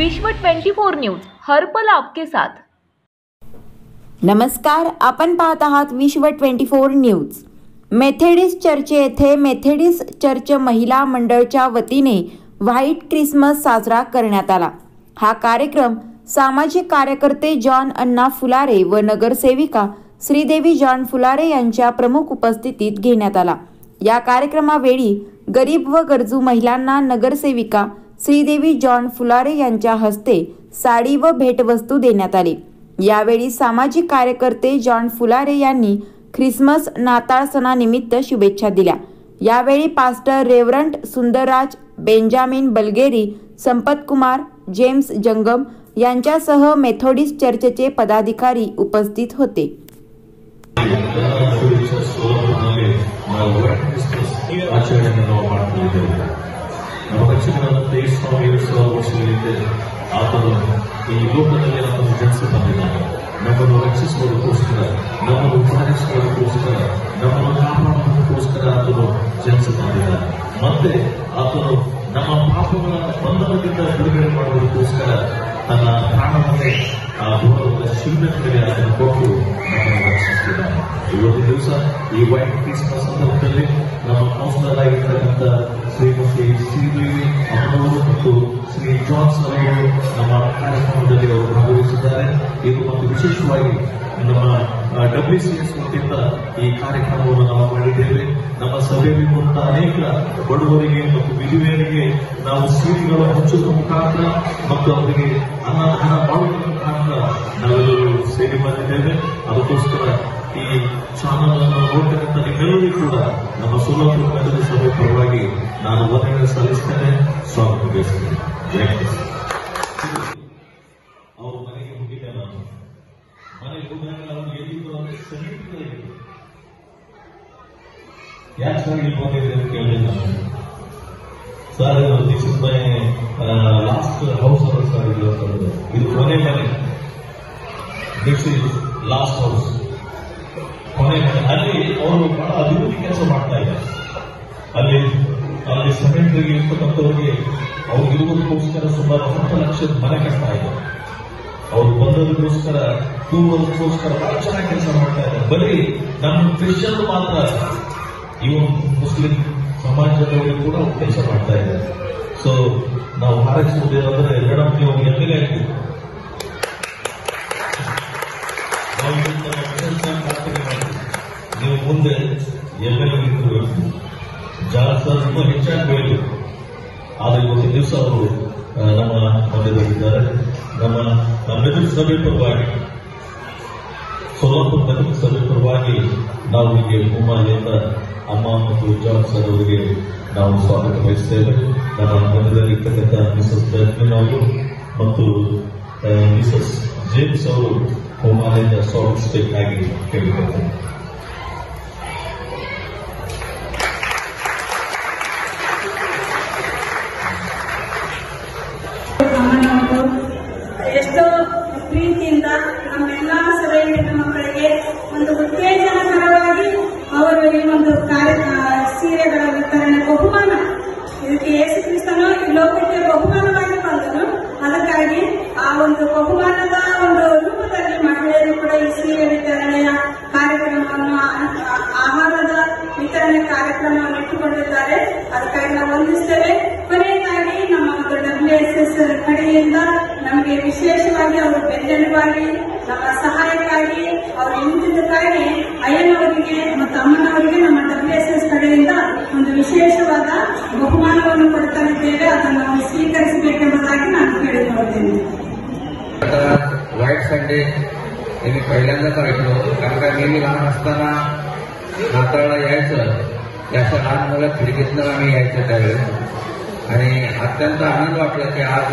विश्व 24 न्यूज हर पल आपके साथ। नमस्कार, आपण पाहत आहात विश्व 24 न्यूज। मेथेडिस्ट चर्च येथे मेथेडिस्ट चर्च महिला मंडळाच्या वतीने व्हाईट क्रिसमस साजरा करण्यात आला। हा कार्यक्रम सामाजिक कार्यकर्ते जॉन अण्णा फुलारे व नगरसेविका श्रीदेवी जॉन फुलारे यांच्या प्रमुख उपस्थितीत घेण्यात आला। या कार्यक्रमावेळी गरीब व गरजू महिलांना नगरसेविका श्रीदेवी जॉन फुलारे यांच्या हस्ते साडी व भेटवस्तू देण्यात आली। यावेळी सामाजिक कार्यकर्ते जॉन फुलारे यांनी ख्रिसमस नाताळ सणानिमित्त शुभेच्छा दिल्या। यावेळी pastor reverend Sundarraj Benjamin Balgeri, Sampat Kumar, James Jangam यांच्यासह मेथोडिस्ट चर्चचे पदाधिकारी उपस्थित होते। ಈ ಲೋಕದಲ್ಲಿ ನಮ್ಮನ್ನು ಜನಿಸಬಂದಿದ್ದಾನೆ, ನಮ್ಮನ್ನು ರಕ್ಷಿಸುವುದಕ್ಕೋಸ್ಕರ, ನಮ್ಮನ್ನು ಉದ್ಧಾರಿಸುವುದಕ್ಕೋಸ್ಕರ, ನಮ್ಮನ್ನು ಕಾಪಾಡುವುದಕ್ಕೋಸ್ಕರ ಆತನು ಜನಿಸಬಂದಿದ್ದಾನೆ। ಮತ್ತೆ ಆತನು ನಮ್ಮ ಪಾಪಗಳ ಬಂಧನದಿಂದ ಬಿಡುಗಡೆ ಮಾಡುವುದಕ್ಕೋಸ್ಕರ ತನ್ನ ಪ್ರಾಣವನ್ನೇ ಆ ದೂರದ ಶಿಲ್ಪಗಳಿಗೆ ಅದನ್ನು ಕೊಟ್ಟು ನಮ್ಮನ್ನು ರಕ್ಷಿಸಿದ್ದಾನೆ। ಇವತ್ತು ದಿವಸ ಈ ವೈಟ್ ಕ್ರಿಸ್ಮಸ್ ಸಂದರ್ಭದಲ್ಲಿ ನಮ್ಮ ಕೌನ್ಸಿಲರ್ ಆಗಿರ್ತಕ್ಕಂಥ ಶ್ರೀಮತಿ ಶ್ರೀದೇವಿ ಅಮ್ಮನವರು ಮತ್ತು ಶ್ರೀ ಜಾನ್ಸನ್ ಅವರು ನಮ್ಮ ಕಾರ್ಯಕ್ರಮದಲ್ಲಿ ಅವರು ಭಾಗವಹಿಸಿದ್ದಾರೆ। ಇದು ಮತ್ತು ವಿಶೇಷವಾಗಿ ನಮ್ಮ WCS ವತಿಯಿಂದ ಈ ಕಾರ್ಯಕ್ರಮವನ್ನು ನಾವು ಮಾಡಿದ್ದೇವೆ। ನಮ್ಮ ಸಭೆಯಲ್ಲಿ ಬಂದ ಅನೇಕ ಬಡವರಿಗೆ ಮತ್ತು ವಿಧವೆಯರಿಗೆ ನಾವು ಸೀರೆಗಳು ಹಚ್ಚುವ ಮುಖಾಂತರ ಮತ್ತು ಅವರಿಗೆ ಅನ್ನದಾನ ಮಾಡುವುದರ ಮುಖಾಂತರ ನಾವೆಲ್ಲರೂ ಸೇವೆ ಮಾಡಿದ್ದೇವೆ। ಅದಕ್ಕೋಸ್ಕರ ಈ ಚಾನಲ್ ಅನ್ನು ನೋಡ್ತಕ್ಕಂಥ ನಿಮ್ಮೆಲ್ಲರಿಗೂ ಕೂಡ ನಮ್ಮ ಸೋಲಾಪುರ ನಗರ ಸಭೆ ಪರವಾಗಿ ನಾನು ವಂದನೆ ಸಲ್ಲಿಸ್ತೇನೆ, ಸ್ವಾಗತ ಬಯಸ್ತೇನೆ। ಅವರು ಮನೆಗೆ ಹೋಗಿದ್ದೆ, ನಾನು ಮನೆಗೆ ಹೋದಾಗ ನಾವು ಎಲ್ಲಿದ್ರು ಅಂದ್ರೆ ಸಮೀಪದಲ್ಲಿ ಯಾಕೆ ಸರ್ ಇಲ್ಲಿ ಹೋಗಿದ್ದೆ ಅಂತ ಕೇಳಿದೆ ನಾನು। Sir this is my last house ಅವರು ಸರ್, ಇದು ಕೊನೆ ಮನೆ, ದಿಸ್ ಇಸ್ ಲಾಸ್ಟ್ ಹೌಸ್, ಕೊನೆ ಮನೆ। ಅಲ್ಲಿ ಅವರು ಬಹಳ ಅಭಿವೃದ್ಧಿ ಕೆಲಸ ಮಾಡ್ತಾ ಇದ್ದಾರೆ। ಅಲ್ಲಿ ಸೆಮೆಂಟ್ರಿಗೆ ಇರ್ತಕ್ಕಂಥವ್ರಿಗೆ ಅವ್ರು ಇರುವುದಕ್ಕೋಸ್ಕರ ಸುಮಾರು 10 ಲಕ್ಷದ ಮನೆ ಕಟ್ತಾ ಇದ್ದಾರೆ। ಅವ್ರು ಬಂದೋದಕ್ಕೋಸ್ಕರ ಕೂರುವುದಕ್ಕೋಸ್ಕರ ಬಹಳ ಚೆನ್ನಾಗಿ ಕೆಲಸ ಮಾಡ್ತಾ ಇದ್ದಾರೆ। ಬರೀ ನಮ್ಮ ಕ್ರಿಶ್ಚಿಯನ್ ಮಾತ್ರ ಇವರು ಮುಸ್ಲಿಂ ಸಮಾಜದವರು ಕೂಡ ಕೆಲಸ ಮಾಡ್ತಾ ಇದ್ದಾರೆ। ಸೊ ನಾವು ಹಾರೈಸುವುದೇನೆಂದ್ರೆ, ಮೇಡಮ್ ನೀವು ಎಮ್ಮೆಲ್ಯೆ ಆಗ್ತೀವಿ, ನೀವು ಮುಂದೆ ಎಮ್ಮೆಲ್ಯೆ ಜಾಸ್ತಿ ಹೆಚ್ಚಾಗಿ ಬೆಳೆಯಬೇಕು। ಆದರೆ ಇವತ್ತು ದಿವಸ ಅವರು ನಮ್ಮ ಮಧ್ಯದಲ್ಲಿದ್ದಾರೆ। ನಮ್ಮ ಮೆದುಳು ಸಭೆ ಪರವಾಗಿ, ಸೋಲಾಪುರ ಮೆದುಳು ಸಭೆ ಪರವಾಗಿ ನಾವು ಹೀಗೆ ಭೂಮಾಲಿಯಿಂದ ಅಮ್ಮ ಮತ್ತು ಜಾನ್ ಸರ್ ಅವರಿಗೆ ನಾವು ಸ್ವಾಗತ ಬಯಸ್ತೇವೆ। ನಮ್ಮ ಮಧ್ಯದಲ್ಲಿರ್ತಕ್ಕಂಥ ಮಿಸಸ್ ಜಸ್ಮಿನ್ ಅವರು ಮತ್ತು ಮಿಸಸ್ ಜೇಮ್ಸ್ ಅವರು ಭೂಮಾಲಿಯಿಂದ ಸ್ವಾಗತಿಸಬೇಕಾಗಿ ಕೇಳಿಕೊಳ್ತೇನೆ। ಎಷ್ಟೋ ಪ್ರೀತಿಯಿಂದ ನಮ್ಮೆಲ್ಲಾ ಸಭೆಯ ಹೆಣ್ಣು ಮಕ್ಕಳಿಗೆ ಒಂದು ಉತ್ತೇಜನಕರವಾಗಿ ಅವರು ಈ ಒಂದು ಸೀರೆಗಳ ವಿತರಣೆ ಬಹುಮಾನ, ಇದಕ್ಕೆ ಯೇಸು ಕ್ರಿಸ್ತನು ಈ ಲೋಕಕ್ಕೆ ಬಹುಮಾನವಾಗಿ ಬಂದನು। ಅದಕ್ಕಾಗಿ ಆ ಒಂದು ಬಹುಮಾನದ ಒಂದು ರೂಪದಲ್ಲಿ ಮಹಿಳೆಯರು ಕೂಡ ಈ ಸೀರೆ ವಿತರಣೆಯ ಕಾರ್ಯಕ್ರಮವನ್ನು, ಆಹಾರದ ವಿತರಣೆ ಕಾರ್ಯಕ್ರಮವನ್ನು ಇಟ್ಟುಕೊಂಡಿದ್ದಾರೆ। ಅದಕ್ಕಾಗಿ ನಾವು ವಂದಿಸ್ತೇವೆ। ಕೊನೆಯದಾಗಿ ನಮ್ಮ ಒಂದು WSS ಕಡೆಯಿಂದ ನಮಗೆ ವಿಶೇಷವಾಗಿ ಅವರು ಬೆಂಬಲವಾಗಿ ನಮ್ಮ ಸಹಾಯಕ್ಕಾಗಿ ಅವರು ನಿಂತಿದ್ದಕ್ಕಾಗಿ ಅಯ್ಯನವರಿಗೆ ಮತ್ತು ಅಮ್ಮನವರಿಗೆ ನಮ್ಮ WSS ಕಡೆಯಿಂದ ಒಂದು ವಿಶೇಷವಾದ ಬಹುಮಾನವನ್ನು ಕೊಡ್ತಾ ಇದ್ದೇವೆ, ಅದನ್ನು ನಾವು ಸ್ವೀಕರಿಸಬೇಕೆಂಬುದಾಗಿ ನಾನು ಕೇಳಿಕೊಳ್ಳುತ್ತೇನೆ। व्हाईट संडे त्यांनी पहिल्यांदाच ऐकलं, कारण का मी लहान असताना नाताळला यायचं, याच्या लहान मुलं खिडकीतनं आम्ही यायचं त्यावेळेस, आणि अत्यंत आनंद वाटला की आज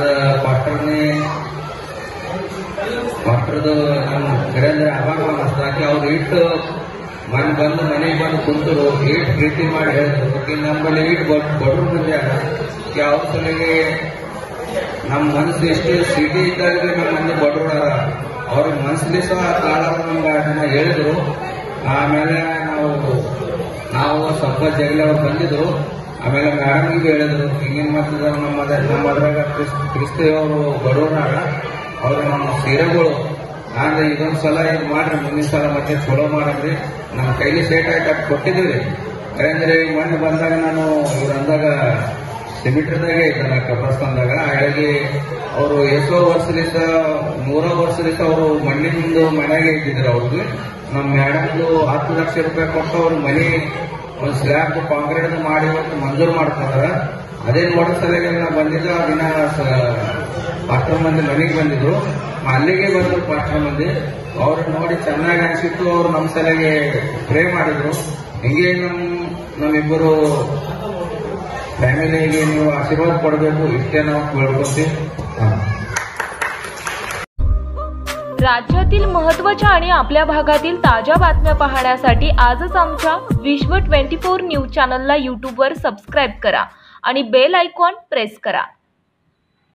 ಪಾಸ್ಟರ್ದು ನಮ್ಮ ಕರೆಯಂದ್ರೆ ಅವಾಗ ಅನಿಸ್ತಾ ಕಿ ಅವ್ರು ಇಟ್ಟು ಮನೆಗೆ ಬಂದು ಕುಂತರು, ಇಟ್ಟು ಪ್ರೀತಿ ಮಾಡಿ ಹೇಳಿದ್ರು ನಮ್ಮಲ್ಲಿ ಇಟ್ಟು ಬಡವ್ರು ಬಂದ್ಯಾರ ಕಿ ಅವ್ರ ಸಲಿಗೆ ನಮ್ಮ ಮನಸ್ಸು ಎಷ್ಟು ಸಿಟಿ ಇದ್ದಾಗ ನಮ್ಮ ಮಂದಿ ಬಡವ್ರ ಅವ್ರ ಮನಸ್ಸಲ್ಲಿ ಸಹ ಕಾಳ ನಮ್ಗೆ ಅದನ್ನ ಹೇಳಿದ್ರು। ಆಮೇಲೆ ನಾವು ಸ್ವಲ್ಪ ಜಗಲಿ ಅವ್ರು ಬಂದಿದ್ರು, ಆಮೇಲೆ ಮೇಡಮ್ಗೆ ಹೇಳಿದ್ರು ಹಿಂಗೇನು ಮಾಡ್ತಿದ್ರು ನಮ್ಮದ್ರಾಗ ಕ್ರಿಸ್ತವರು ಬಡವರಾಗ ಅವ್ರು ನಮ್ಮ ಸೀರೆಗಳು ನಾನು ಇದೊಂದು ಸಲ ಇದು ಮಾಡ್ರಿ, ಮುಂದಿನ ಸಲ ಮತ್ತೆ ಚಲೋ ಮಾಡ್ರಿ, ನಮ್ಮ ಕೈಲಿ ಸೇಟ್ ಆಯ್ತು ಅದು ಕೊಟ್ಟಿದ್ದೀವಿ. ಯಾಕಂದ್ರೆ ಮಣ್ಣು ಬಂದಾಗ ನಾನು ಇವ್ರು ಅಂದಾಗ ಸಿಮಿಟ್ರದಾಗೆ ಇದ್ದಾನೆ ಕಬ್ರಸ್ತಾನ್ದಾಗ. ಹಾಗಾಗಿ ಅವರು ಎಷ್ಟೋ ವರ್ಷದಿಂದ 100 ವರ್ಷದಿಂದ ಅವರು ಮಣ್ಣಿಂದು ಮನೆಯಾಗೆ ಇದ್ದಿದ್ರು. ಅವ್ರಿಗೆ ನಮ್ಮ ಮೇಡಮ್ದು 10 ಲಕ್ಷ ರೂಪಾಯಿ ಕೊಟ್ಟು ಅವ್ರ ಮನೆ ಒಂದು ಸ್ಲ್ಯಾಬ್ ಕಾಂಕ್ರೀಟ್ ಮಾಡಿ ಇವತ್ತು ಮಂಜೂರು ಮಾಡ್ಕೊಂಡಾರ. ಅದೇ ನೋಡೋ ಸಲಗೆ ನಾವು ಬಂದಿದ್ದು ಆ ದಿನ ಪಾಸ್ಟರ್ ಮಂದಿ ಮನೆಗೆ ಬಂದಿದ್ರು, ಅಲ್ಲಿಗೆ ಬಂದ್ರು ಪಾಸ್ಟರ್ ಮಂದಿ. ಅವ್ರು ನೋಡಿ ಚೆನ್ನಾಗಿ ಅನಿಸಿತ್ತು, ಅವ್ರು ನಮ್ಮ ಸಲಗೆ ಪ್ರೇ ಮಾಡಿದ್ರು. ಹಿಂಗೆ ನಮ್ಮಿಬ್ಬರು फॅमिलीಗೆ ನೀವು आशीर्वाद ಕೊಡಬೇಕು, इतके ನಾವು ಕೇಳ್ಕೊತೀವಿ. राज्यातील महत्त्वाच्या आणि आपल्या भागातील ताज्या बातम्या पाहण्यासाठी आजच आमच्या विश्व 24 न्यूज चॅनलला यूट्यूबवर सबस्क्राईब करा आणि बेल आयकॉन प्रेस करा.